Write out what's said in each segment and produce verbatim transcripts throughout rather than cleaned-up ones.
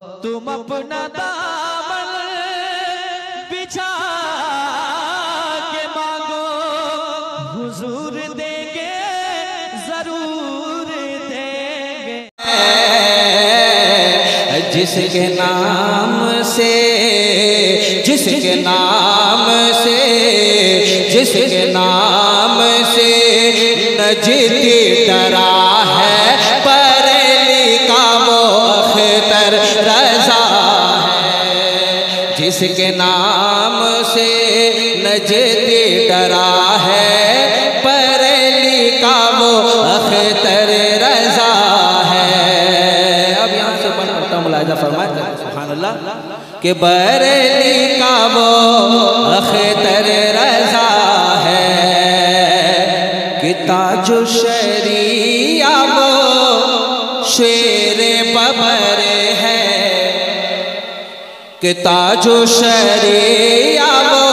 तुम अपना दामन बिछा के मांगो, हुजूर देंगे, जरूर देंगे। जिसके नाम से जिसके नाम से जिसके नाम से नजदी डरा है, बरेली का वो अख्तर रज़ा है। जिसके नाम से नजदी डरा है, बरेली का वो अख्तर रज़ा है। अब यहाँ से पढ़ता मुलाहिज़ा फरमाए सुभान अल्लाह कि बरेली का वो अख्तर रज़ा है, कि ताजो शरिया वो शेरे बबर है, कि ताजो शरिया वो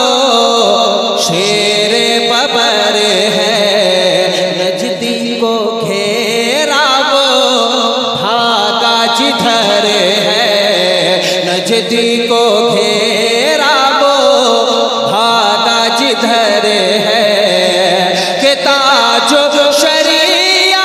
शेरे बबर है। नजदी को घेरा वो भागा जिधर है, नजदी को घेरा वो भागा जिधर है, कि ताजो शरिया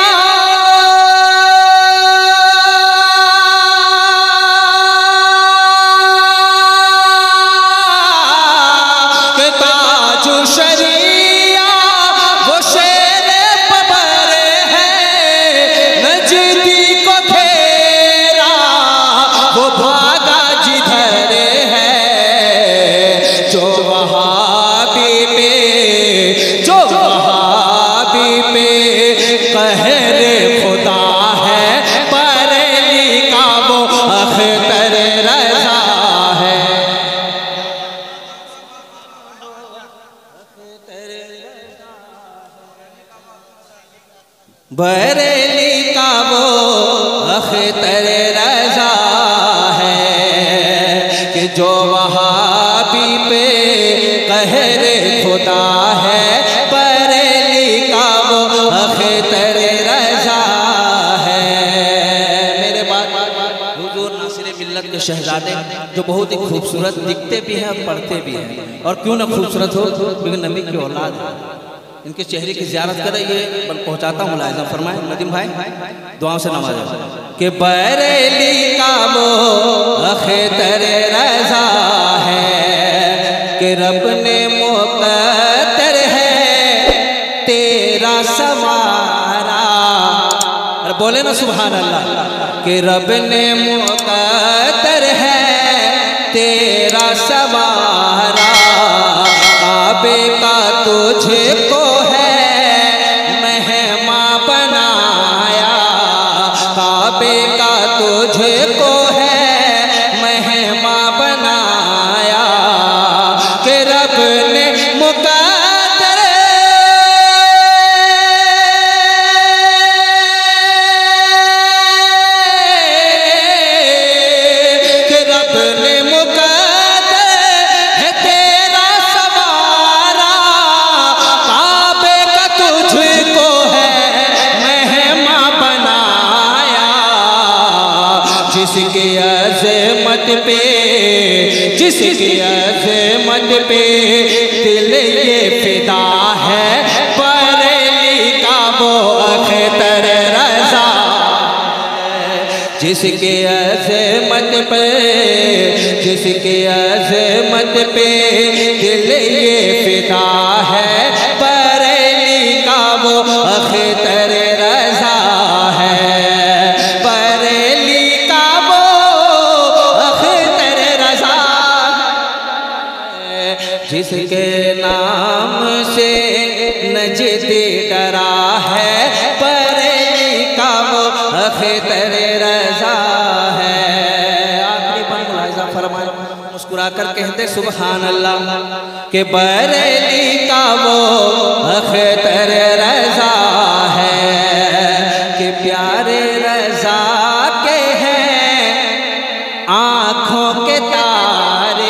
कि ताजो शरिया वो शेर बबर है। नजदी को घेरा वो भागा जिधर है, जो वहाबी पे जो वहाबी पे कहर खुदा है, बरेली का वो अख्तर रज़ा है। बरेली का वो अख्तर रज़ा है, कि जो वहाबी पे कहर खुदा है, बरेली का वो अख्तर रज़ा है। मेरे बाद हुजूर नासिर मिल्लत के शहजादे जो बहुत ही खूबसूरत दिखते भी हैं और पढ़ते भी हैं, और क्यों ना खूबसूरत हो, क्योंकि नबी की औलाद है। इनके चेहरे की ज़ियारत करें, ये पहुँचाता हूँ मुलाहिज़ा फरमाए नदीम भाई दुआओं से नवाजा कि बरेली का वो अख्तर रज़ा है, कि रब ने मुक़द्दर है तेरा सवारा। अरे बोले ना सुभान अल्लाह, कि रब ने मुक़द्दर है तेरा सवारा। काबे का तुझको है मेहमा बनाया, काबे का तुझको है मेहमा बनाया, कि रब ने मुक़द्दर कि रब ने मुक़द्दर है तेरा सवारा। काबे का तुझको है मेहमा बनाया, जिसकी अज़मत पे जिसकी अज़मत पे दिल ये फिदा है, बरेली का वो अख्तर रज़ा है। जिसके अज़मत पे जिसके अज़मत पे दिल ये फिदा है, बरेली का वो अख्तर रज़ा है, बरेली का वो अख्तर रज़ा है। जिसके नाम से नजदी डरा है, बरेली का वो अख्तर रज़ा है। आखिरी पर मुलाहिज़ा फरमाए, मुस्कुरा कर कहते सुभान अल्लाह, कि बरेली का वो अख्तर रज़ा है, कि प्यारे रज़ा के हैं आँखों के तारे।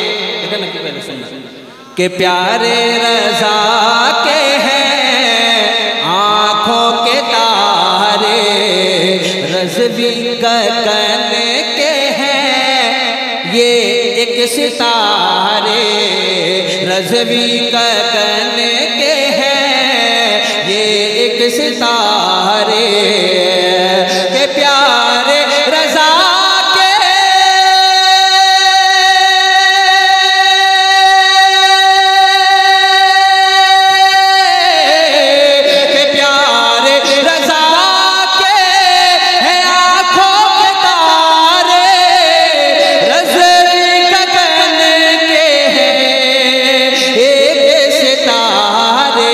कि प्यारे रज़ा के हैं आँखों के तारे, रज़वी गगन के हैं ये एक सितारे रज़वी गगन के हैं, ये एक सितारे के प्यारे रज़ा के के प्यारे रज़ा के हैं आँखों के तारे, रज़वी गगन के हैं एक सितारे,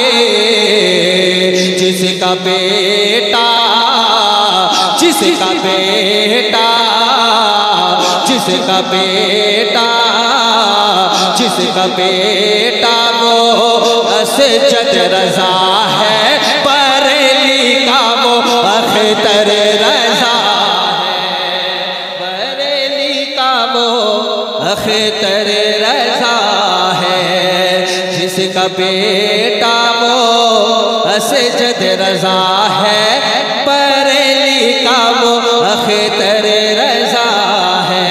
जिसका बेटा जिसका बेटा जिसका बेटा जिसका बेटा वो असजद रज़ा है, बरेली का वो अख्तर रज़ा है, बरेली का वो अख्तर रज़ा है, जिसका बेटा वो असजद रज़ा है, बरेली का वो अख्तर रज़ा है।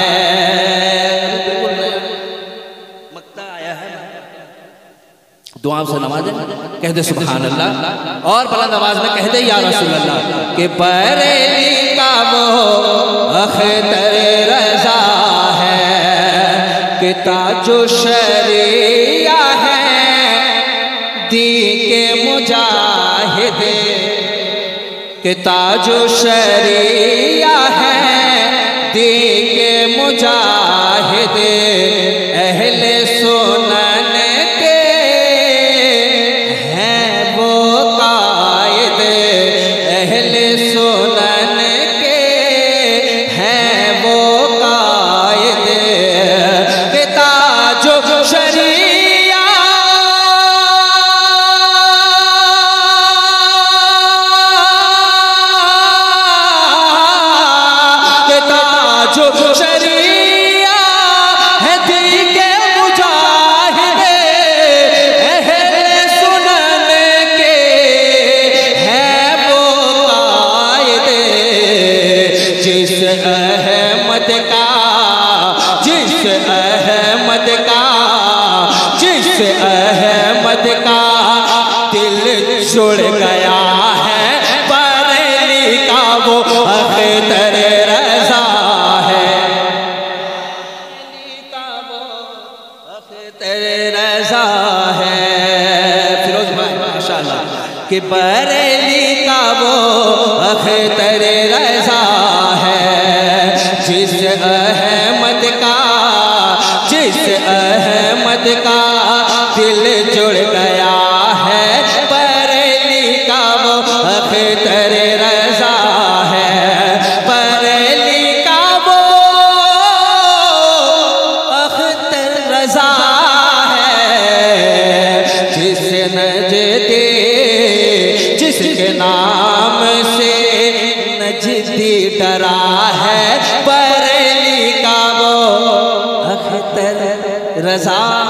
मक्ता आया है, दुआ से नवाज़ें, कह दे सुभान अल्लाह, और बुलंद आवाज़ में कह दे या रसूल अल्लाह कि बरेली का वो अख्तर रज़ा है, कि ताजो शरिया है दीन के मुजाहिद, कि ताजो शरिया है दीन के मुजाहिद, अहले सुनन के हैं वो कायद, अहले सुनन के हैं वो कायद, कि ताजो शरिया जो शरिया है दीन के मुजाहिद, अहले सुनन के है वो कायद, जिस अहमद का जिस अहमद का जिस अहमद का दिल जुड़ गया है, बरेली का वो अख्तर रज़ा है, बरेली का वो अख्तर रज़ा है। फिरोज भाई माशाअल्लाह, कि बरेली का वो अख्तर रज़ा है, जिस अहमद का जिस अहमद का दिल जुड़ गया है, बरेली का वो अख्तर रज़ा है, बरेली का वो अख्तर रज़ा है, जिस नजदे जिसके नाम से नजदी डरा है, बरेली का वो अख्तर रज़ा